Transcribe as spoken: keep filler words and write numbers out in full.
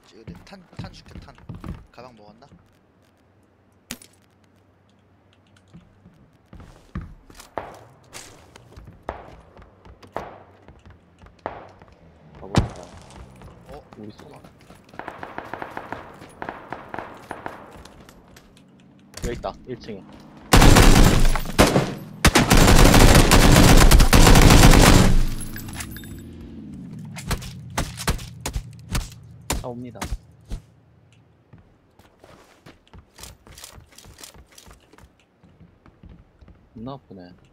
이거 내 탄, 탄 줄게 탄. 가방 먹었나? 가보겠다. 어? 우리 쏘가. 여기 있다. 일 층에. 다 옵니다. 겁나 아프네.